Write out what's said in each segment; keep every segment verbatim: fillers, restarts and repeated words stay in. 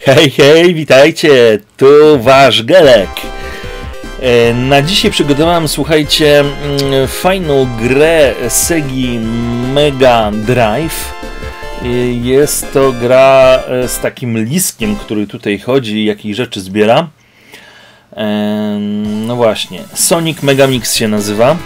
Hej, hej, witajcie, tu wasz Gelek. Na dzisiaj przygotowałem, słuchajcie, fajną grę Segi Mega Drive. Jest to gra z takim liskiem, który tutaj chodzi i jakieś rzeczy zbiera. No właśnie, Sonic Mega Mix się nazywa.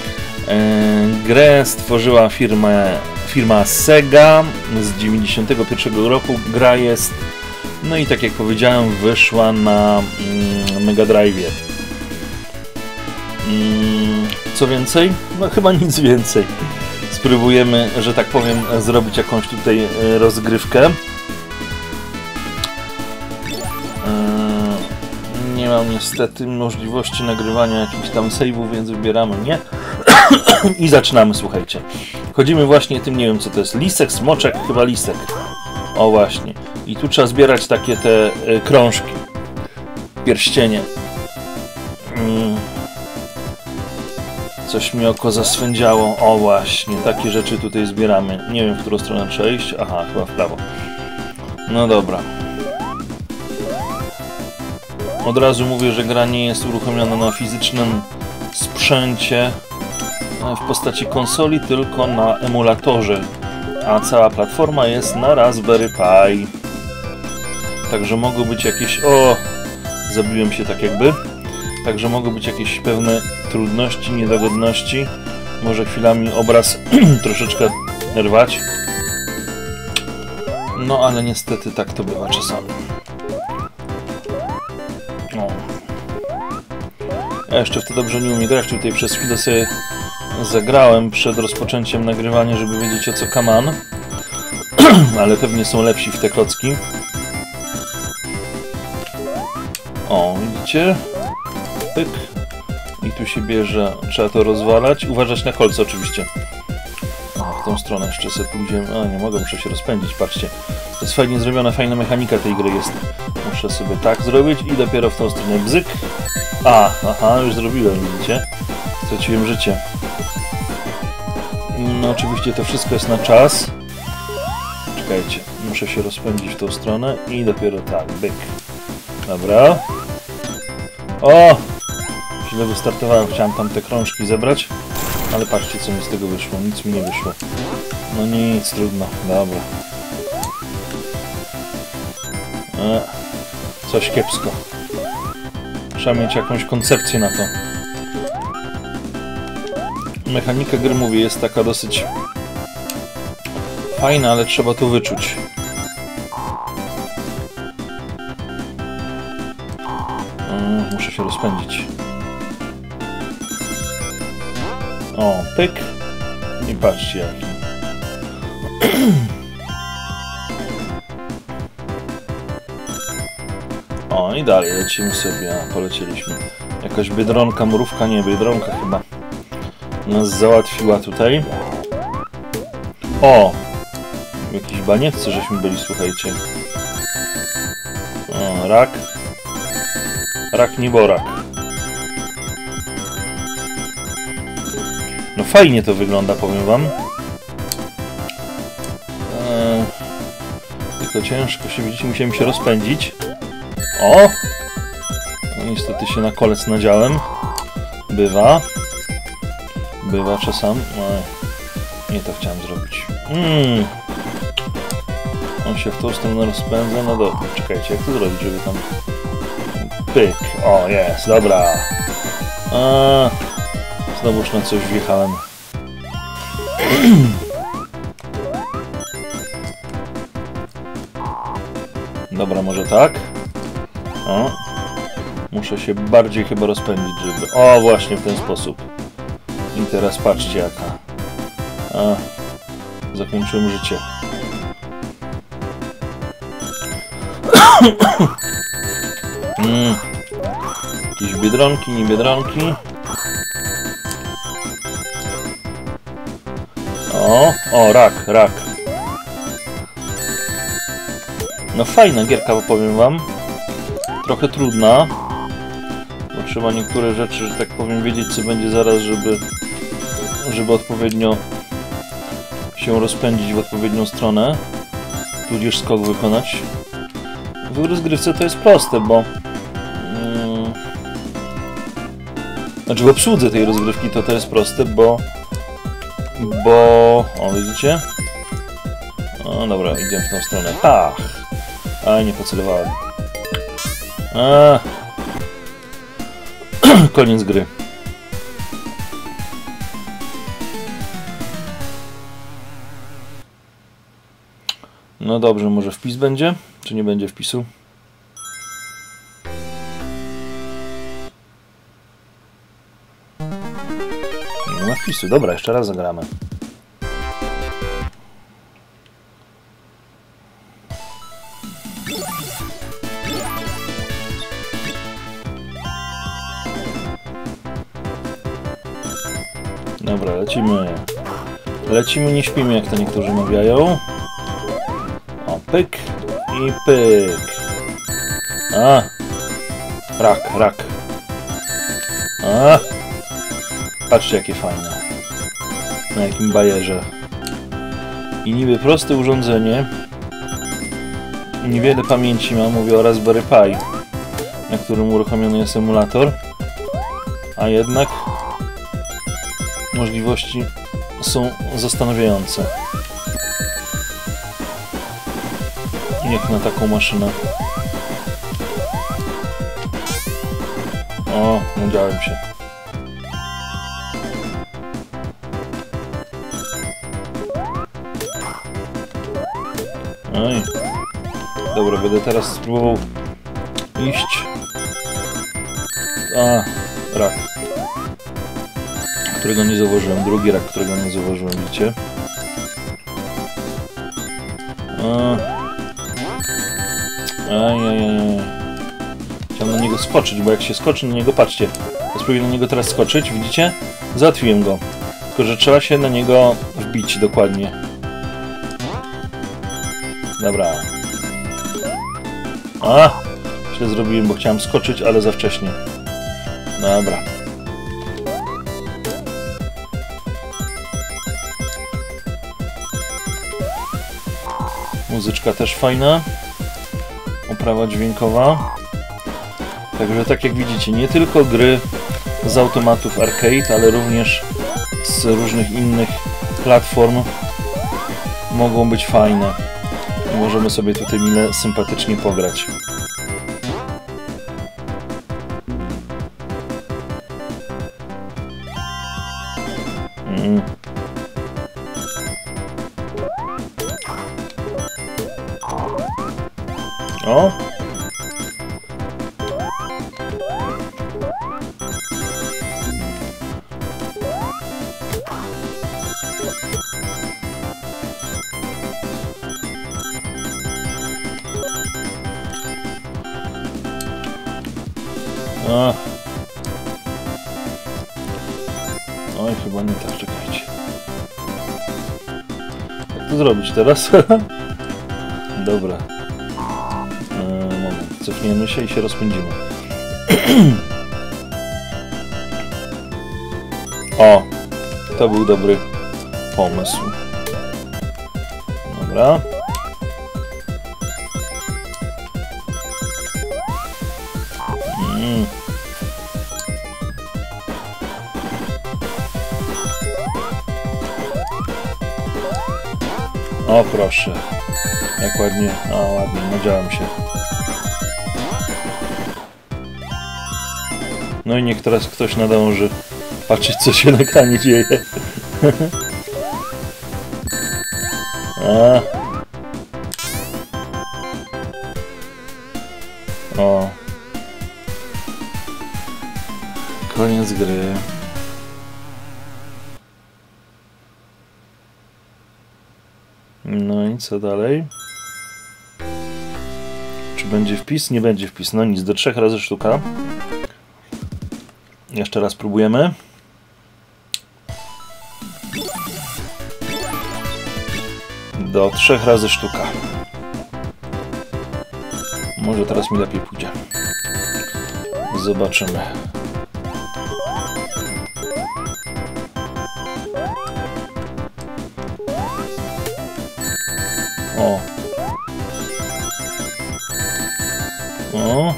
Grę stworzyła firma, firma Sega z dziewięćdziesiątego pierwszego roku. Gra jest, no i tak jak powiedziałem, wyszła na mm, Mega Drive'ie. Mm, co więcej? No chyba nic więcej. Spróbujemy, że tak powiem, zrobić jakąś tutaj rozgrywkę. Yy, nie mam niestety możliwości nagrywania jakichś tam save'ów, więc wybieramy nie. I zaczynamy, słuchajcie. Chodzimy właśnie tym, nie wiem co to jest, lisek, smoczek, chyba lisek. O właśnie. I tu trzeba zbierać takie te y, krążki. Pierścienie. Mm. Coś mi oko zaswędziało. O właśnie, takie rzeczy tutaj zbieramy. Nie wiem, w którą stronę trzeba iść. Aha, chyba w prawo. No dobra. Od razu mówię, że gra nie jest uruchomiona na fizycznym sprzęcie w postaci konsoli, tylko na emulatorze. A cała platforma jest na Raspberry Pi. Także mogą być jakieś... O! Zabiłem się tak jakby. Także mogą być jakieś pewne trudności, niedogodności. Może chwilami obraz troszeczkę rwać. No ale niestety tak to bywa czasami. O. Ja jeszcze w to dobrze nie umiem grać. Tutaj przez chwilę sobie zagrałem przed rozpoczęciem nagrywania, żeby wiedzieć o co kaman. Ale pewnie są lepsi w te klocki. O, widzicie? Pyk. I tu się bierze, trzeba to rozwalać. Uważać na kolce oczywiście. O, w tą stronę jeszcze sobie pójdziemy. A, nie mogę, muszę się rozpędzić, patrzcie. To jest fajnie zrobiona, fajna mechanika tej gry jest. Muszę sobie tak zrobić i dopiero w tą stronę bzyk. A, aha, już zrobiłem, widzicie? Straciłem życie. No oczywiście to wszystko jest na czas. Czekajcie, muszę się rozpędzić w tą stronę i dopiero tak, byk. Dobra. O! Źle wystartowałem, chciałem tam te krążki zebrać. Ale patrzcie co mi z tego wyszło, nic mi nie wyszło. No nic, trudno, dobra. E, coś kiepsko. Trzeba mieć jakąś koncepcję na to. Mechanika gry, mówię, jest taka dosyć fajna, ale trzeba to wyczuć. Yy, muszę się rozpędzić. O, pyk. I patrzcie jaki. O, i dalej lecimy sobie. A, polecieliśmy. Jakaś biedronka, mrówka, nie, biedronka chyba nas załatwiła tutaj. O! W jakiejś baniewce żeśmy byli, słuchajcie. O, rak. Rak nieborak. No fajnie to wygląda, powiem wam. Eee, tylko ciężko się, widzicie, musiałem się rozpędzić. O! No, niestety się na kolec nadziałem. Bywa. Bywa czasem. No, nie to chciałem zrobić. Mm. On się w tą stronę rozpędza. No dobra, czekajcie, jak to zrobić, żeby tam... Pyk. O, jest, dobra. A, znowuż na coś wjechałem. Dobra, może tak. O. Muszę się bardziej chyba rozpędzić, żeby... O, właśnie w ten sposób. I teraz patrzcie jaka. A, zakończyłem życie. mm. Jakieś biedronki, nie biedronki. O, o, rak, rak. No fajna gierka, powiem wam. Trochę trudna. Bo trzeba niektóre rzeczy, że tak powiem, wiedzieć co będzie zaraz, żeby żeby odpowiednio się rozpędzić w odpowiednią stronę, tudzież skok wykonać. w rozgrywce to jest proste, bo... Mm, znaczy w obsłudze tej rozgrywki to to jest proste, bo... Bo... O, widzicie? O, dobra, idziemy w tą stronę. Ach! A, nie pocelowałem. A. Koniec gry. No dobrze, może wpis będzie? Czy nie będzie wpisu? Nie ma wpisu. Dobra, jeszcze raz zagramy. Dobra, lecimy. Lecimy, nie śpimy, jak to niektórzy mawiają. O, pyk i pyk. A! Rak, rak. A! Patrzcie, jakie fajne. Na jakim bajerze. I niby proste urządzenie. Niewiele pamięci ma, mówię o Raspberry Pi, na którym uruchomiony jest emulator. A jednak możliwości są zastanawiające. Jak na taką maszynę. O, nadziałem się. Oj. Dobra, będę teraz spróbował iść. A, rak. Którego nie zauważyłem. Drugi rak, którego nie zauważyłem, widzicie? Ajajaj. Chciałem na niego skoczyć, bo jak się skoczy na niego, patrzcie. Ja spróbuję na niego teraz skoczyć, widzicie? Załatwiłem go. Tylko że trzeba się na niego wbić dokładnie. Dobra. A! Źle zrobiłem, bo chciałem skoczyć, ale za wcześnie. Dobra. Muzyczka też fajna. Oprawa dźwiękowa. Także tak jak widzicie, nie tylko gry z automatów arcade, ale również z różnych innych platform mogą być fajne. I możemy sobie tutaj mile sympatycznie pograć. Mm. O! A. Oj, chyba nie tak, czekajcie. Jak to zrobić teraz? Dobra. Eee, moment, cofniemy się i się rozpędzimy. O! To był dobry pomysł. Dobra. Mm. O proszę. Jak ładnie. A ładnie, nadziałem się. No i niech teraz ktoś nadąży patrzeć, co się na ekranie dzieje. A. O. Koniec gry. No i co dalej? Czy będzie wpis? Nie będzie wpis. No nic, do trzech razy sztuka. Jeszcze raz próbujemy. Do trzech razy sztuka. Może teraz mi lepiej pójdzie. Zobaczymy. O. O.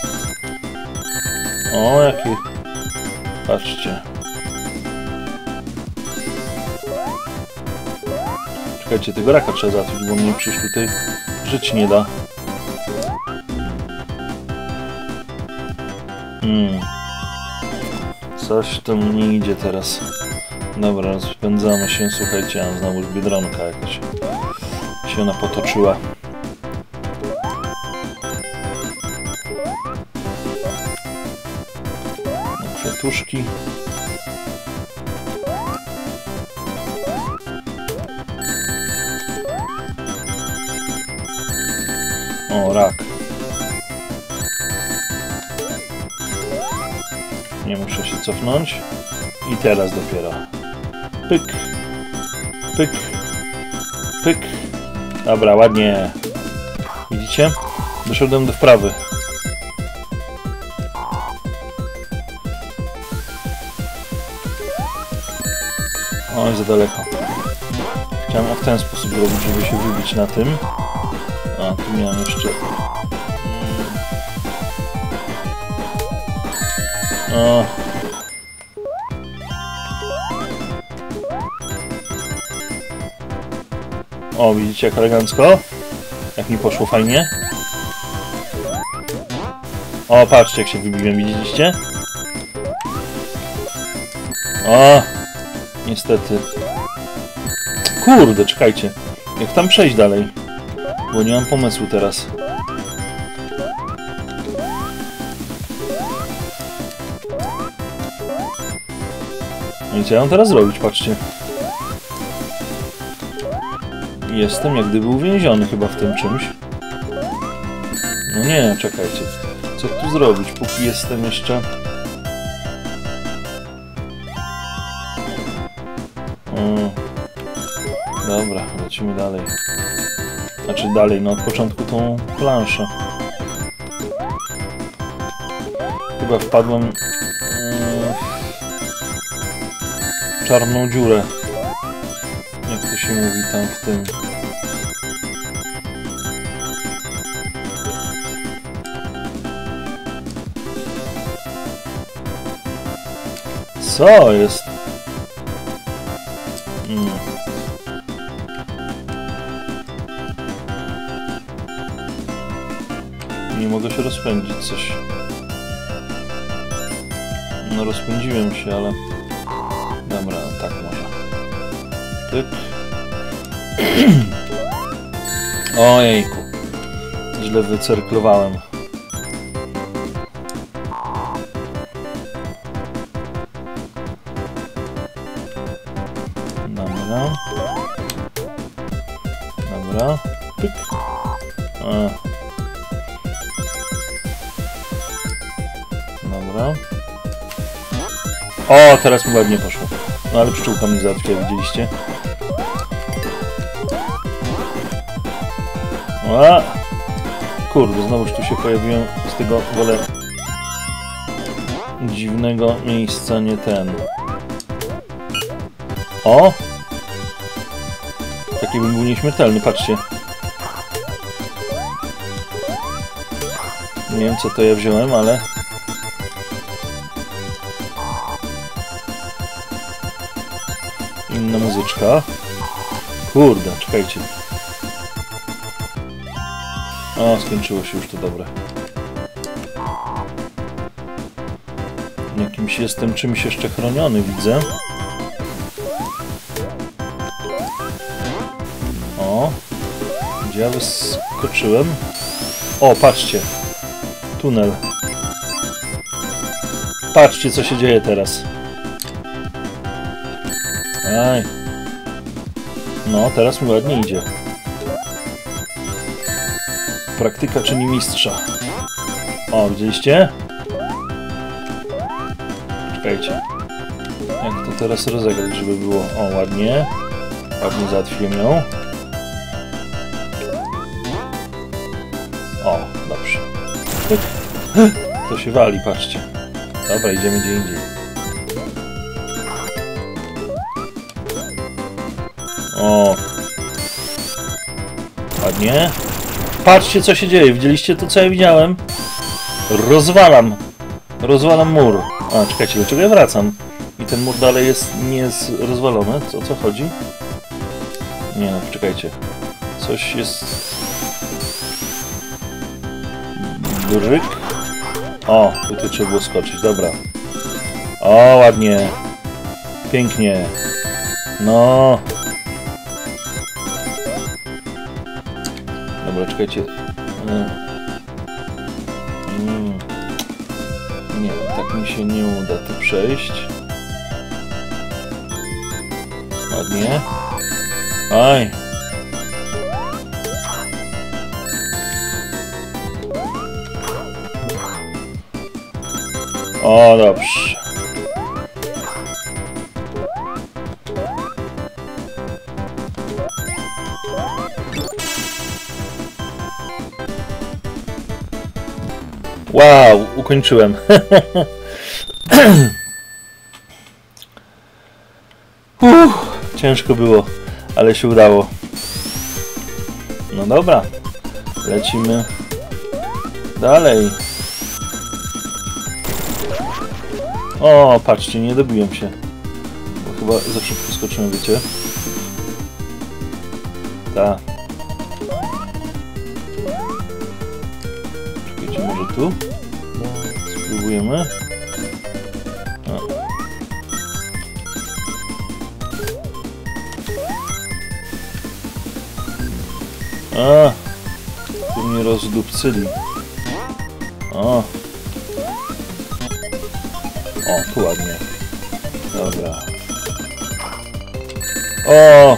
O, jaki... Patrzcie. Czekajcie, tego raka trzeba załatwić, bo mnie przecież tutaj żyć nie da. Hmm. Coś tu nie idzie teraz. Dobra, rozpędzamy się, słuchajcie, a znowu już biedronka jakaś się ona potoczyła. No, kwiatuszki. O, rak. Nie muszę się cofnąć. I teraz dopiero. Pyk. Pyk. Pyk. Dobra, ładnie. Widzicie? Doszedłem do wprawy. Oj, za daleko. Chciałem w ten sposób zrobić, żeby się wybić na tym. A, tu miałem jeszcze... O. O, widzicie jak elegancko? Jak mi poszło fajnie. O, patrzcie jak się wybiłem, widzieliście? O, niestety. Kurde, czekajcie. Jak tam przejść dalej? Bo nie mam pomysłu teraz. No i co ja mam teraz zrobić? Patrzcie. Jestem jak gdyby uwięziony chyba w tym czymś. No nie, czekajcie. Co tu zrobić, póki jestem jeszcze... O. Dobra, lecimy dalej. Znaczy dalej, no od początku tą planszę. Chyba wpadłem w czarną dziurę. Jak to się mówi tam w tym. Co jest? Hmm. Nie mogę się rozpędzić coś. No rozpędziłem się, ale... Dobra, tak może. Typ. Ojejku. Źle wycerklowałem. Dobra. Dobra. Pyk. A. Dobra. O, teraz mi ładnie poszło. No ale pszczółka mnie załatwiła, widzieliście? A! Kurde, znowuż tu się pojawiłem z tego wolę dziwnego miejsca, nie ten. O! Taki bym był nieśmiertelny, patrzcie. Nie wiem co to ja wziąłem, ale... Inna muzyczka. Kurde, czekajcie. O, skończyło się już to dobre. Jakimś jestem czymś jeszcze chroniony, widzę. O, gdzie ja wyskoczyłem? O, patrzcie. Tunel. Patrzcie, co się dzieje teraz. Aj. No, teraz mi ładnie idzie. Praktyka czyni mistrza. O, widzieliście? Czekajcie. Jak to teraz rozegrać, żeby było... O, ładnie. Ładnie załatwiłem ją. O, dobrze. To się wali, patrzcie. Dobra, idziemy gdzie indziej. O. Ładnie. Patrzcie co się dzieje, widzieliście to co ja widziałem? Rozwalam. Rozwalam mur. A, czekajcie, dlaczego ja wracam? I ten mur dalej jest nie jest rozwalony? Co, o co chodzi? Nie no, czekajcie. Coś jest... Bryk. O, tutaj trzeba było skoczyć, dobra. O, ładnie. Pięknie. No. Dobra, czekajcie. Mm. Nie, tak mi się nie uda tu przejść. Ładnie. Aj. O, dobrze. Wow, ukończyłem. Uff, ciężko było, ale się udało. No dobra, lecimy dalej. O, patrzcie, nie dobiłem się. Bo chyba za szybko skoczyłem, wiecie? Tak. Czekajcie, może tu? Spróbujemy. O. A, tu mnie rozdupcyli. O. O, tu ładnie. Dobra. O!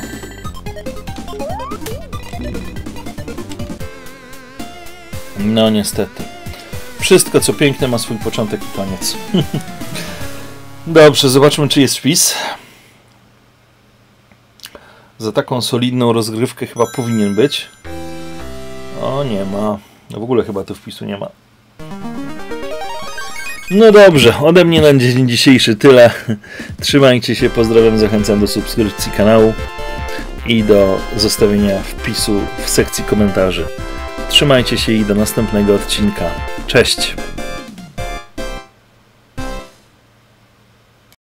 No niestety. Wszystko co piękne ma swój początek i koniec. Dobrze, zobaczmy czy jest wpis. Za taką solidną rozgrywkę chyba powinien być. O, nie ma. W ogóle chyba tu wpisu nie ma. No dobrze, ode mnie na dzień dzisiejszy tyle. Trzymajcie się, pozdrawiam, zachęcam do subskrypcji kanału i do zostawienia wpisu w sekcji komentarzy. Trzymajcie się i do następnego odcinka. Cześć!